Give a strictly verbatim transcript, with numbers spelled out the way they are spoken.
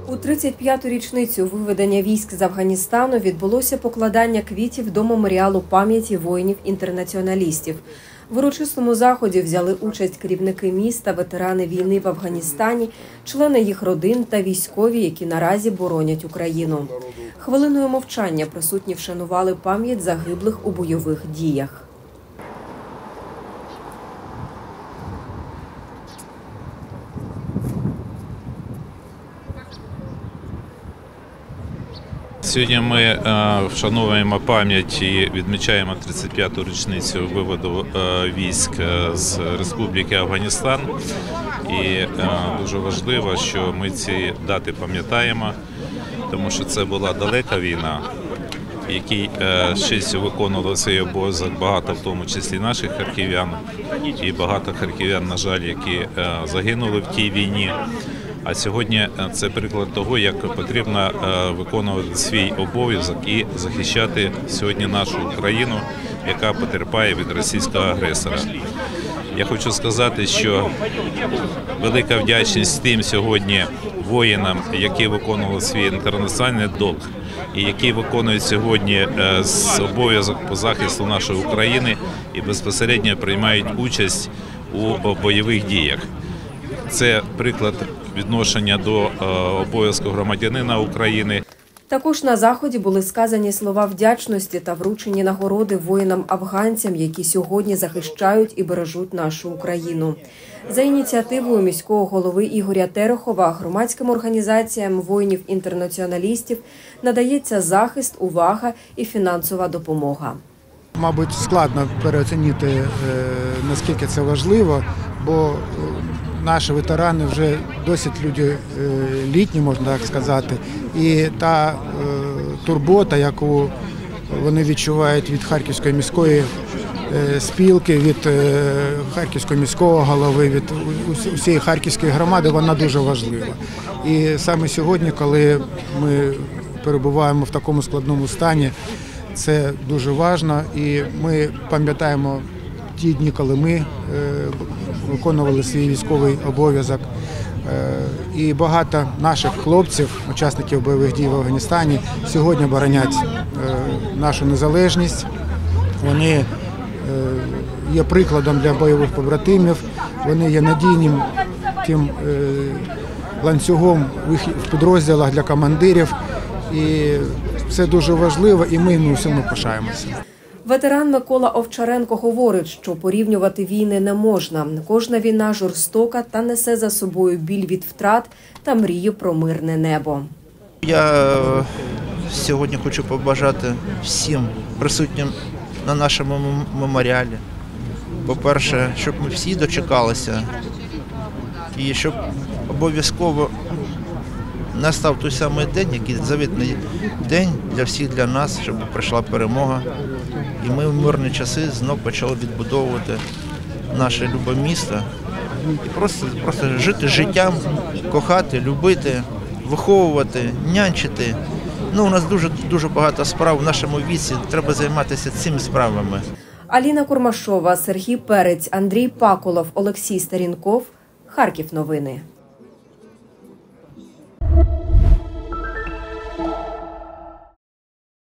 У тридцять п'яту річницю виведення військ з Афганістану відбулося покладання квітів до меморіалу пам'яті воїнів-інтернаціоналістів. В урочистому заході взяли участь керівники міста, ветерани війни в Афганістані, члени їх родин та військові, які наразі боронять Україну. Хвилиною мовчання присутні вшанували пам'ять загиблих у бойових діях. Сьогодні ми вшановуємо пам'ять і відмічаємо тридцять п'яту річницю виводу військ з Республіки Афганістан. І дуже важливо, що ми ці дати пам'ятаємо, тому що це була далека війна, в якій з честю виконували свій обов'язок багато, в тому числі наших харків'ян, і багато харків'ян, на жаль, які загинули в тій війні. А сьогодні це приклад того, як потрібно виконувати свій обов'язок і захищати сьогодні нашу Україну, яка потерпає від російського агресора. Я хочу сказати, що велика вдячність тим сьогодні воїнам, які виконували свій інтернаціональний долг і які виконують сьогодні обов'язок по захисту нашої України і безпосередньо приймають участь у бойових діях. Це приклад відношення до обов'язку громадянина України. Також на заході були сказані слова вдячності та вручені нагороди воїнам-афганцям, які сьогодні захищають і бережуть нашу Україну. За ініціативою міського голови Ігоря Терехова громадським організаціям воїнів-інтернаціоналістів надається захист, увага і фінансова допомога. Мабуть, складно переоцінити, наскільки це важливо, бо наші ветерани вже досить люди літні, можна так сказати, і та турбота, яку вони відчувають від Харківської міської спілки, від Харківського міського голови, від усієї Харківської громади, вона дуже важлива. І саме сьогодні, коли ми перебуваємо в такому складному стані, це дуже важливо, і ми пам'ятаємо ті дні, коли ми виконували свій військовий обов'язок. І багато наших хлопців, учасників бойових дій в Афганістані, сьогодні боронять нашу незалежність. Вони є прикладом для бойових побратимів, вони є надійним тим ланцюгом в підрозділах для командирів. І це дуже важливо, і ми ну, всьому пишаємося. Ветеран Микола Овчаренко говорить, що порівнювати війни не можна. Кожна війна жорстока та несе за собою біль від втрат та мрію про мирне небо. Я сьогодні хочу побажати всім присутнім на нашому меморіалі. По-перше, щоб ми всі дочекалися і щоб обов'язково настав той самий день, який завітний день для всіх, для нас, щоб прийшла перемога. І ми в мирні часи знов почали відбудовувати наше любе місто. І просто, просто жити життям, кохати, любити, виховувати, нянчити. Ну, у нас дуже, дуже багато справ в нашому віці, треба займатися цими справами. Аліна Курмашова, Сергій Перець, Андрій Паколов, Олексій Старінков. Харків новини.